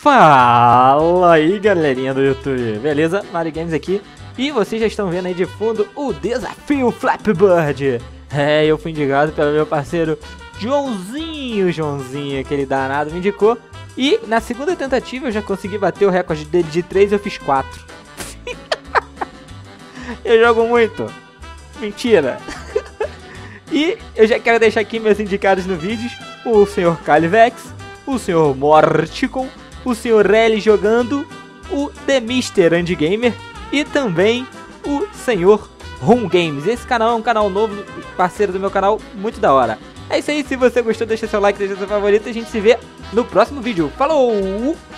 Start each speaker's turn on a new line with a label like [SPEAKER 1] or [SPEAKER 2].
[SPEAKER 1] Fala aí, galerinha do YouTube, beleza? Mario Games aqui. E vocês já estão vendo aí de fundo o desafio Flappy Bird. Eu fui indicado pelo meu parceiro Joãozinho, aquele danado me indicou. E na segunda tentativa eu já consegui bater o recorde dele de 3 e eu fiz 4. Eu jogo muito. Mentira. E eu já quero deixar aqui meus indicados no vídeo: o Sr. Calivex, o Sr. Morticon, o Sr. Rally jogando, o The Mr. Andy Gamer e também o Sr. Rum Games. Esse canal é um canal novo, parceiro do meu canal, muito da hora. É isso aí, se você gostou deixa seu like, deixa seu favorito e a gente se vê no próximo vídeo. Falou!